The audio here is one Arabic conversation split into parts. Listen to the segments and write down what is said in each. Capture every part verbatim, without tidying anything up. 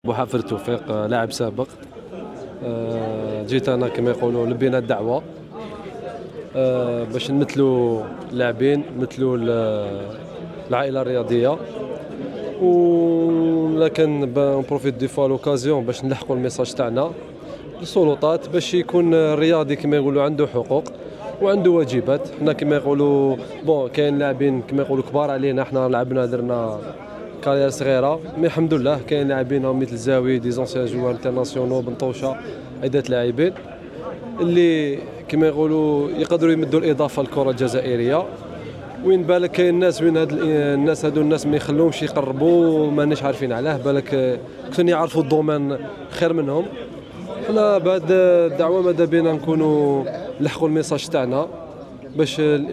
بوحافظ توفيق لاعب سابق. جيت انا كما يقولوا لبينا الدعوه باش نمثلوا اللاعبين، نمثلوا العائله الرياضيه، ولكن بروفيت دي فوا لوكازيون باش نلحقوا الميساج تاعنا للسلطات باش يكون الرياضي كما يقولوا عنده حقوق وعنده واجبات. حنا كما يقولوا بون كاين لاعبين كما يقولوا كبار علينا، حنا لعبنا درنا كارير صغيره، مي الحمد لله كاين لاعبين مثل زاوي دي زونسيان جوار انترناسيونال بنطوشه، عده لاعبين اللي كما يقولوا يقدروا يمدوا الاضافه للكره الجزائريه. وين بالك كاين الناس وين هاد الناس هادو الناس ما يخلوهمش يقربوا، ماناش عارفين علاه، بالك كون يعرفوا الدومين خير منهم. حنا بعد الدعوه ماذا بينا نكونوا نلحقوا الميساج تاعنا باش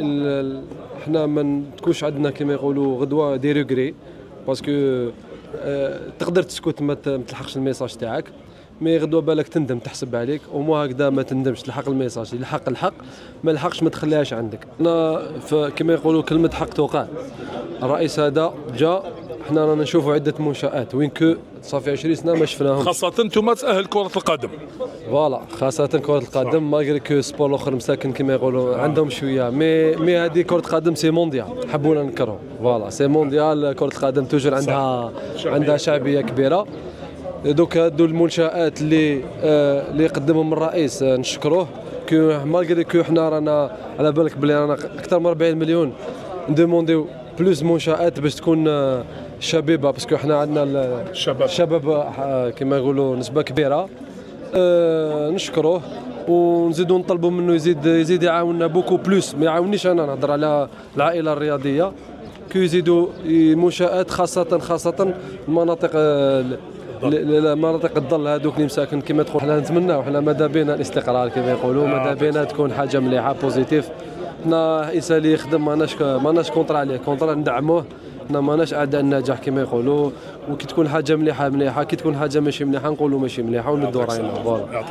حنا ما تكونش عندنا كما يقولوا غدوه دي ريغري، باسكو أه تقدر تسكت ما تلحقش الميساج تاعك، مي غدوه بالك تندم تحسب عليك، ومو هكذا ما تندمش تلحق الميساج، يلحق الحق ما لحقش ما تخليهاش عندك. انا كما يقولوا كلمه حق توقع. الرئيس هذا جا، حنا رانا نشوفوا عده منشآت وين كو صافي عشرين سنه ما شفناهم، خاصه انتم تاهل كره القدم. فوالا خاصه كره القدم، ماغري كو سبور الاخر مساكن كما يقولوا عندهم شويه، مي مي هذه كره القدم سي مونديال، حبونا نكرهوا فوالا سي مونديال. كره القدم توجور عندها عندها شعبيه كبيره. دوك هادو المنشآت اللي آه اللي قدمهم الرئيس آه نشكروه، كو مالغري كو حنا رانا على بالك بلي رانا اكثر من أربعين مليون ندومونديو بلوس منشآت باش تكون آه شبيبه، باسكو حنا عندنا الشباب الشباب آه كما يقولوا نسبه كبيره. آه نشكروه ونزيدوا نطلبوا منه يزيد يزيد يعاوننا بوكو بلوس، ما يعاونيش انا نهضر على العائله الرياضيه، كي يزيدوا منشآت خاصه خاصه المناطق آه مناطق الظل هذوك اللي مساكن كما تقول. حنا نتمناو حنا ماذا بينا الاستقرار كما يقولوا، ماذا بينا تكون حاجه مليحه بوزيتيف. حنا انسان اللي يخدم ماناش ماناش كونتر عليه، كونتر ندعموه، حنا ماناش اعداء النجاح كما يقولوا. وكي تكون حاجه مليحه مليحه، كي تكون حاجه ماشي مليحه نقولوا ماشي مليحه وندوا راينا.